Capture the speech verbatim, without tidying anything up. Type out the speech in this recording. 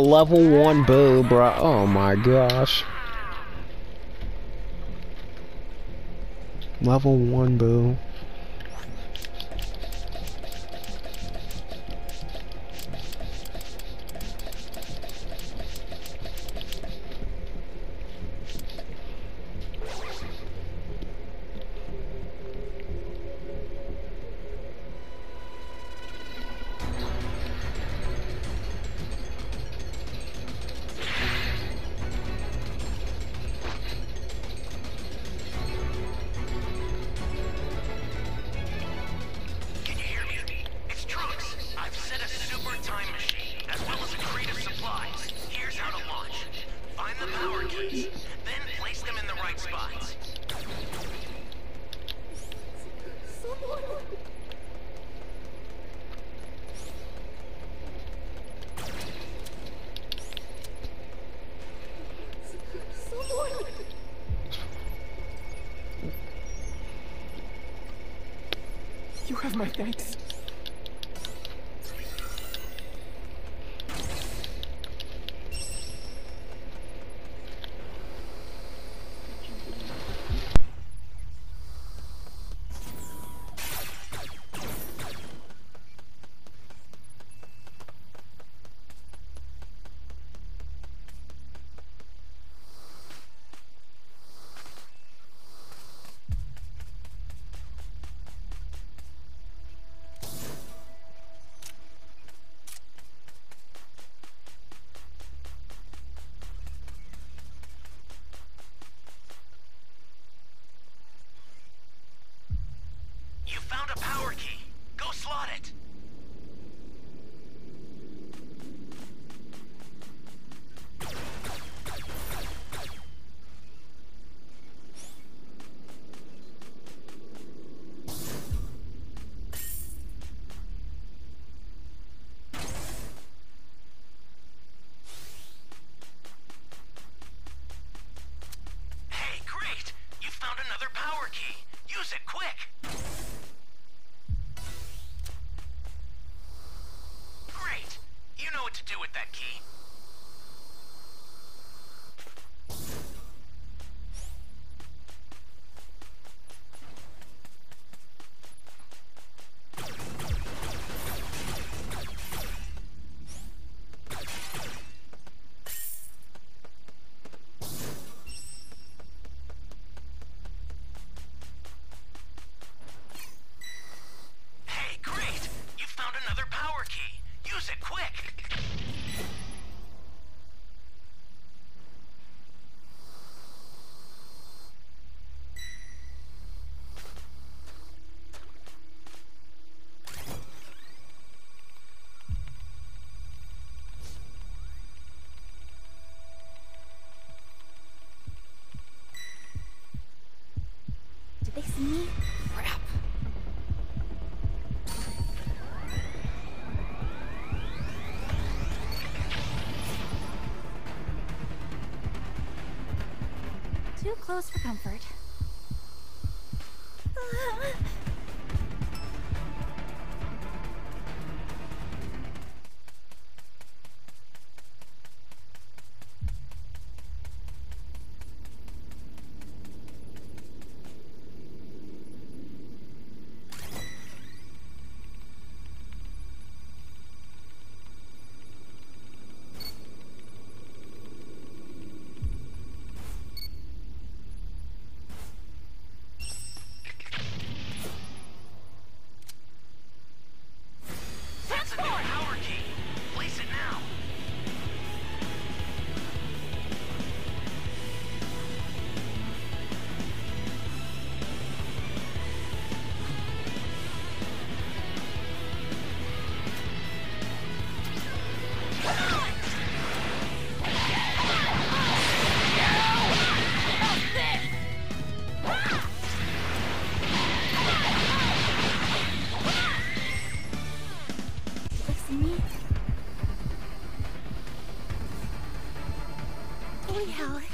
level one boo, bro. Oh my gosh. Level one boo. You have my thanks. You found a power key. Go slot it. Hey, great! You found another power key. Use it quick. Great! You know what to do with that key. Hey, great! You found another power key. Use it quick. Did they see me? Crap. Too close for comfort. That's a new power key. Place it now. Did they see me? Holy hell.